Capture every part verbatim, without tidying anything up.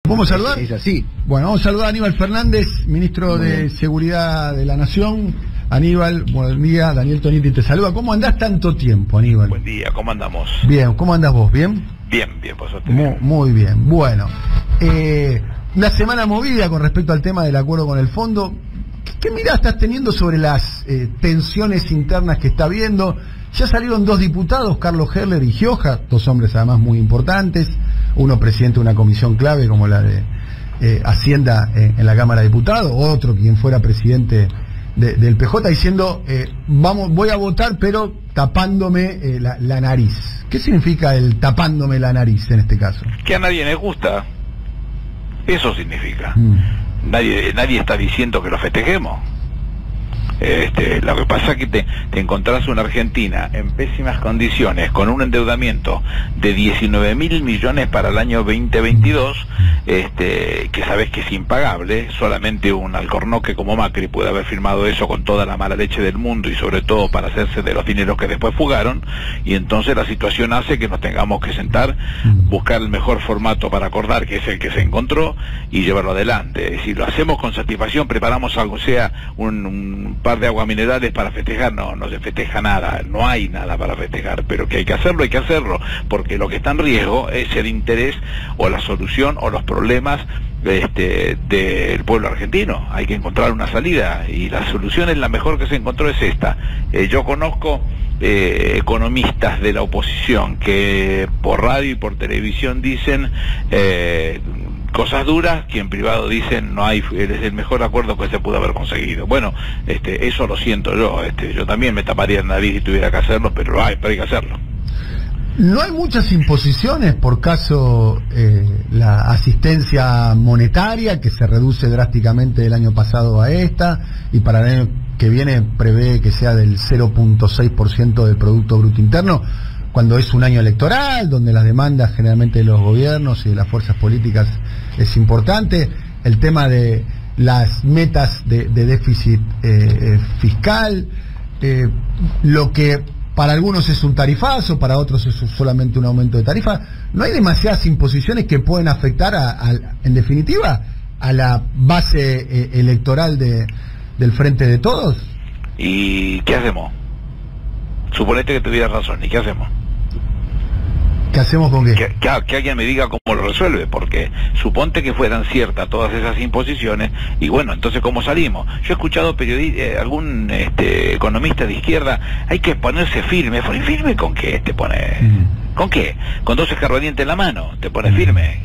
¿Vamos a saludar? Es así. Bueno, vamos a saludar a Aníbal Fernández, ministro Muy de bien. Seguridad de la Nación. Aníbal, buen día. Daniel Tonietti te saluda. ¿Cómo andás tanto tiempo, Aníbal? Buen día, ¿cómo andamos? Bien, ¿cómo andás vos? ¿Bien? Bien, bien, por suerte. Muy, muy bien. Bueno, eh, una semana movida con respecto al tema del acuerdo con el fondo. ¿Qué, qué mirada estás teniendo sobre las eh, tensiones internas que está habiendo? Ya salieron dos diputados, Carlos Herler y Gioja, dos hombres además muy importantes, uno presidente de una comisión clave como la de eh, Hacienda eh, en la Cámara de Diputados, otro quien fuera presidente de, del P J, diciendo, eh, vamos, voy a votar pero tapándome eh, la, la nariz. ¿Qué significa el tapándome la nariz en este caso? Que a nadie le gusta. Eso significa. Mm. Nadie, nadie está diciendo que lo festejemos. Este, lo que pasa es que te, te encontrás una Argentina en pésimas condiciones, con un endeudamiento de diecinueve mil millones para el año veinte veintidós, este, que sabes que es impagable. Solamente un alcornoque como Macri puede haber firmado eso con toda la mala leche del mundo, y sobre todo para hacerse de los dineros que después fugaron. Y entonces la situación hace que nos tengamos que sentar, buscar el mejor formato para acordar, que es el que se encontró, y llevarlo adelante. Si lo hacemos con satisfacción, preparamos algo, sea un, un par de aguas minerales para festejar, no, no se festeja nada, no hay nada para festejar, pero que hay que hacerlo, hay que hacerlo, porque lo que está en riesgo es el interés o la solución o los problemas este, del pueblo argentino. Hay que encontrar una salida, y la solución es la mejor que se encontró, es esta. Eh, yo conozco eh, economistas de la oposición que por radio y por televisión dicen eh, cosas duras, que en privado dicen no hay, es el mejor acuerdo que se pudo haber conseguido. Bueno, este, eso lo siento yo, este, yo también me taparía la nariz si tuviera que hacerlo, pero lo hay, pero hay que hacerlo. No hay muchas imposiciones, por caso eh, la asistencia monetaria, que se reduce drásticamente del año pasado a esta, y para el año que viene prevé que sea del cero punto seis por ciento del Producto Bruto Interno, cuando es un año electoral, donde las demandas generalmente de los gobiernos y de las fuerzas políticas es importante. El tema de las metas de, de déficit eh, fiscal, eh, lo que para algunos es un tarifazo, para otros es solamente un aumento de tarifa. ¿No hay demasiadas imposiciones que pueden afectar, a, a, en definitiva, a la base eh, electoral de, del Frente de Todos? ¿Y qué hacemos? Suponete que tuvieras razón, ¿y qué hacemos? ¿Qué hacemos con qué? Que, que, que alguien me diga cómo lo resuelve, porque suponte que fueran ciertas todas esas imposiciones, y bueno, entonces ¿cómo salimos? Yo he escuchado periodistas, eh, algún este, economista de izquierda, hay que ponerse firme. ¿Firme con qué te pones? Mm. ¿Con qué? ¿Con dos escarbadientes en la mano? ¿Te pones firme?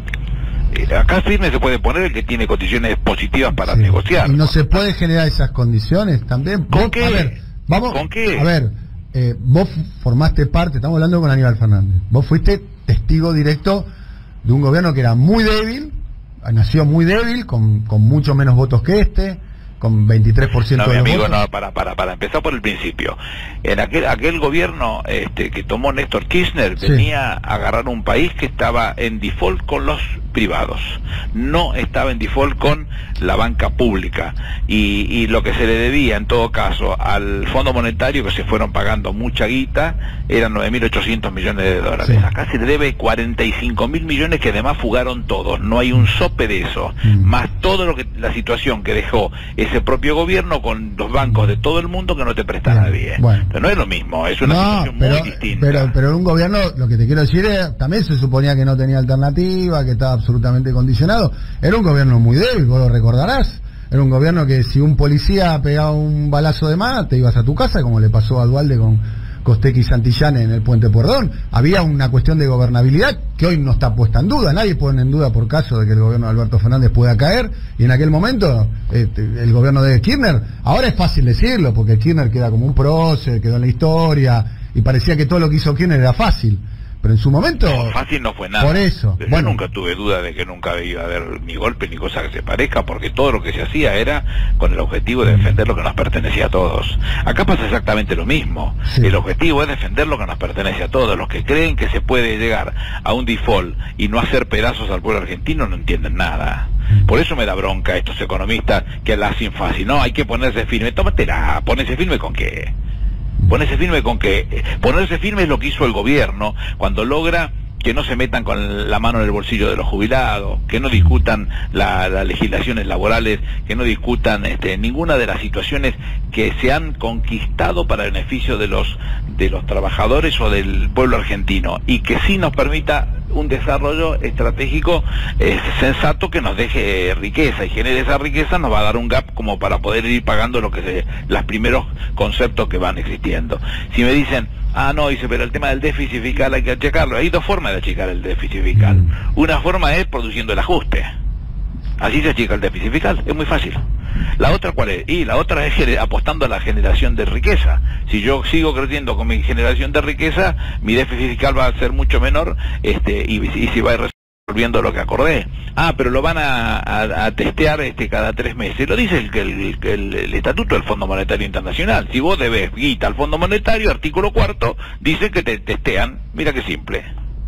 Eh, acá firme se puede poner el que tiene condiciones positivas para sí. negociar. ¿Y no se puede generar esas condiciones también? ¿Con ¿Vos? qué? A ver, vamos, ¿Con qué? A ver, eh, vos formaste parte, estamos hablando con Aníbal Fernández, vos fuiste testigo directo de un gobierno que era muy débil, nació muy débil, con, con mucho menos votos que este, con veintitrés por ciento no, de mi los amigo, votos. No, para, para, para empezar por el principio. En aquel, aquel gobierno este, que tomó Néstor Kirchner, Sí. venía a agarrar un país que estaba en default con los privados, no estaba en default con la banca pública, y, y lo que se le debía en todo caso al Fondo Monetario, que se fueron pagando mucha guita, eran nueve mil ochocientos millones de dólares. Sí. Acá se le debe cuarenta y cinco mil millones, que además fugaron todos, no hay un sope de eso, Mm. más todo lo que la situación que dejó ese propio gobierno con los bancos de todo el mundo que no te presta Bien, nadie. bueno. Pero no es lo mismo, es una No, situación pero, muy distinta. pero, pero en un gobierno, lo que te quiero decir es, también se suponía que no tenía alternativa, que estaba absolutamente condicionado. Era un gobierno muy débil, vos lo recordarás. Era un gobierno que si un policía pegaba un balazo de más, te ibas a tu casa, como le pasó a Duhalde con Costecchi y Santillán en el Puente Pueyrredón. Había una cuestión de gobernabilidad que hoy no está puesta en duda. Nadie pone en duda por caso de que el gobierno de Alberto Fernández pueda caer. Y en aquel momento, este, el gobierno de Kirchner, ahora es fácil decirlo, porque Kirchner queda como un prócer, quedó en la historia, y parecía que todo lo que hizo Kirchner era fácil. Pero en su momento... No, fácil no fue nada. Por eso. Yo Bueno. nunca tuve duda de que nunca iba a haber ni golpe ni cosa que se parezca, porque todo lo que se hacía era con el objetivo de defender lo que nos pertenecía a todos. Acá pasa exactamente lo mismo. Sí. El objetivo es defender lo que nos pertenece a todos. Los que creen que se puede llegar a un default y no hacer pedazos al pueblo argentino no entienden nada. Por eso me da bronca estos economistas que la hacen fácil. No, hay que ponerse firme. Tómatela. ¿Ponerse firme con qué? Ponerse firme con que ponerse firme es lo que hizo el gobierno cuando logra que no se metan con la mano en el bolsillo de los jubilados, que no discutan la, las legislaciones laborales, que no discutan este, ninguna de las situaciones que se han conquistado para el beneficio de los de los trabajadores o del pueblo argentino, y que sí nos permita un desarrollo estratégico eh, sensato que nos deje riqueza y genere esa riqueza, nos va a dar un gap como para poder ir pagando lo que se, los primeros conceptos que van existiendo. Si me dicen, ah, no, dice, pero el tema del déficit fiscal hay que achicarlo. Hay dos formas de achicar el déficit fiscal. Mm. Una forma es produciendo el ajuste. Así se achica el déficit fiscal, es muy fácil. La otra, ¿cuál es? Y la otra es apostando a la generación de riqueza. Si yo sigo creciendo con mi generación de riqueza, mi déficit fiscal va a ser mucho menor, este, y, y se va a ir resolviendo lo que acordé. Ah, pero lo van a, a, a testear este cada tres meses. Lo dice el, el, el, el estatuto del Fondo Monetario Internacional. Si vos debes guita al Fondo Monetario, artículo cuarto, dice que te testean. Mira qué simple.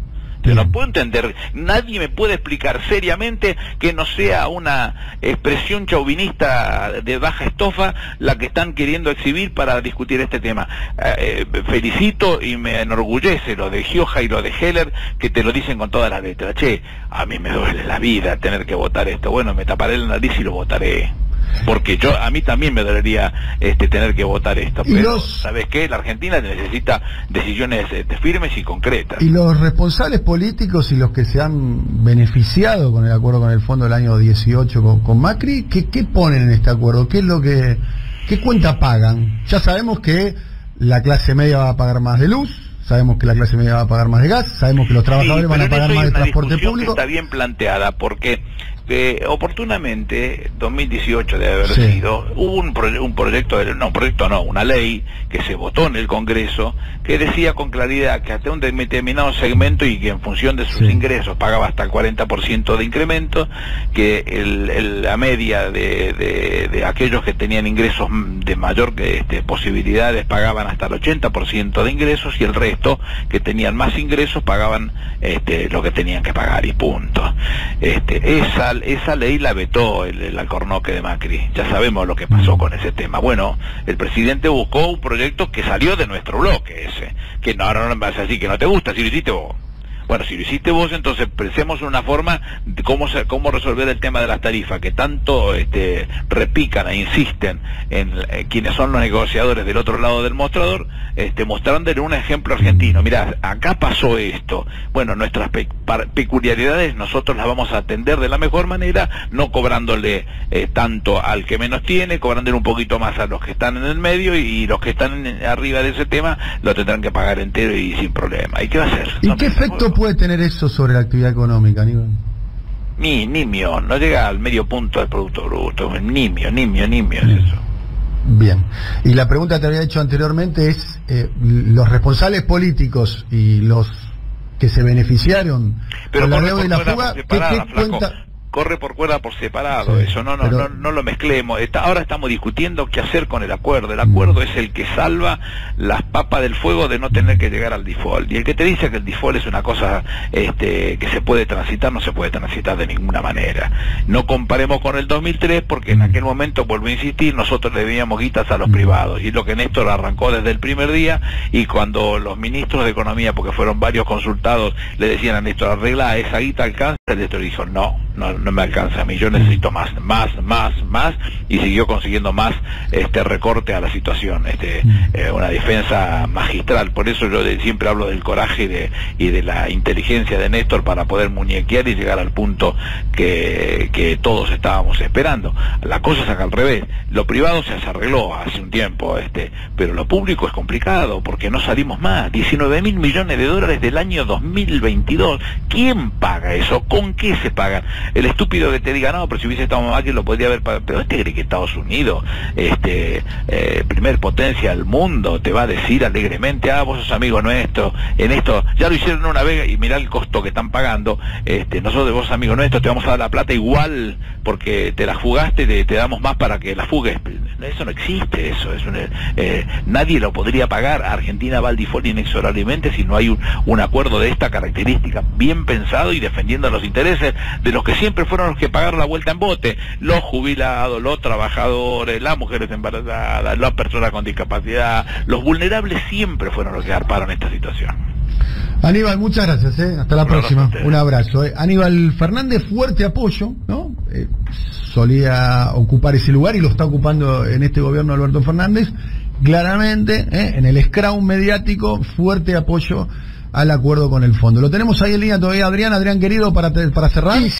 Yo no puedo entender, nadie me puede explicar seriamente que no sea una expresión chauvinista de baja estofa la que están queriendo exhibir para discutir este tema. Eh, eh, felicito y me enorgullece lo de Gioja y lo de Heller, que te lo dicen con todas las letras. Che, a mí me duele la vida tener que votar esto. Bueno, me taparé la nariz y lo votaré. Porque yo, a mí también me dolería este, tener que votar esto, pero los... ¿sabes qué? La Argentina necesita decisiones este, firmes y concretas. Y los responsables políticos y los que se han beneficiado con el acuerdo con el fondo del año dieciocho con, con Macri, ¿qué, ¿qué ponen en este acuerdo? ¿Qué es lo que, qué cuenta pagan? Ya sabemos que la clase media va a pagar más de luz, sabemos que la clase media va a pagar más de gas, sabemos que los trabajadores sí, van a pagar más de transporte público. Está bien planteada porque eh, oportunamente dos mil dieciocho debe haber sí. sido, hubo un, pro, un proyecto, de, no, un proyecto no, una ley que se votó en el Congreso que decía con claridad que hasta un determinado segmento y que en función de sus sí. ingresos pagaba hasta el cuarenta por ciento de incremento, que el, el, la media de, de, de aquellos que tenían ingresos de mayor que este, posibilidades pagaban hasta el ochenta por ciento de ingresos, y el resto que tenían más ingresos pagaban este, lo que tenían que pagar, y punto. Este, esa, esa ley la vetó el, el alcornoque de Macri. Ya sabemos lo que pasó con ese tema. Bueno, el presidente buscó un proyecto que salió de nuestro bloque ese, que no, ahora no me vas a decir que no te gusta, si lo hiciste vos. Bueno, si lo hiciste vos, entonces pensemos en una forma de cómo se, cómo resolver el tema de las tarifas, que tanto este, repican e insisten en eh, quienes son los negociadores del otro lado del mostrador, este, mostrándole un ejemplo argentino. Mirá, acá pasó esto. Bueno, nuestras pe peculiaridades nosotros las vamos a atender de la mejor manera, no cobrándole eh, tanto al que menos tiene, cobrándole un poquito más a los que están en el medio, y, y los que están en, arriba de ese tema lo tendrán que pagar entero y sin problema. ¿Y qué va a hacer? ¿Y no qué efecto puede tener eso sobre la actividad económica, Aníbal? Ni, nimio, no llega al medio punto del Producto Bruto, nimio, nimio, nimio es eso. Bien, y la pregunta que te había hecho anteriormente es, eh, los responsables políticos y los que se beneficiaron Pero con la deuda y la fuga, ¿qué, qué cuenta? Corre por cuerda por separado, sí, eso no no, pero... no no lo mezclemos. Está, ahora estamos discutiendo qué hacer con el acuerdo. El acuerdo mm. es el que salva las papas del fuego de no tener que llegar al default. Y el que te dice que el default es una cosa este, que se puede transitar, no se puede transitar de ninguna manera. No comparemos con el dos mil tres, porque en aquel momento, vuelvo a insistir, nosotros le debíamos guitas a los mm. privados, y es lo que Néstor arrancó desde el primer día. Y cuando los ministros de Economía, porque fueron varios consultados, le decían a Néstor, arregla esa guita, alcanza, Néstor dijo, no, no no me alcanza a mí, yo necesito más, más, más, más, y siguió consiguiendo más este recorte a la situación, este eh, una defensa magistral. Por eso yo de, siempre hablo del coraje de, y de la inteligencia de Néstor para poder muñequear y llegar al punto que, que todos estábamos esperando. La cosa es acá al revés, lo privado se arregló hace un tiempo, este, pero lo público es complicado porque no salimos más. diecinueve mil millones de dólares del año dos mil veintidós, ¿quién paga eso? ¿Con qué se pagan? El estúpido que te diga, no, pero si hubiese estado Macri lo podría haber pagado. Pero este cree que Estados Unidos, este eh, primer potencia del mundo, te va a decir alegremente, ah, vos sos amigo nuestro, en esto, ya lo hicieron una vez y mirá el costo que están pagando, este nosotros vos amigo nuestro te vamos a dar la plata igual porque te la jugaste, te, te damos más para que la fugues. Eso no existe, eso es un, eh, nadie lo podría pagar. Argentina va al default inexorablemente si no hay un, un acuerdo de esta característica bien pensado y defendiendo los intereses de los que siempre fueron los que pagaron la vuelta en bote, los jubilados, los trabajadores, las mujeres embarazadas, las personas con discapacidad, los vulnerables siempre fueron los que arparon esta situación. Aníbal, muchas gracias, ¿eh? Hasta la Un próxima. abrazo Un abrazo. ¿eh? Aníbal Fernández, fuerte apoyo, ¿no? Eh, solía ocupar ese lugar y lo está ocupando en este gobierno Alberto Fernández. Claramente, ¿eh? En el scrum mediático, fuerte apoyo al acuerdo con el fondo. Lo tenemos ahí en línea todavía, Adrián. Adrián, querido, para, te, para cerrar. Sí,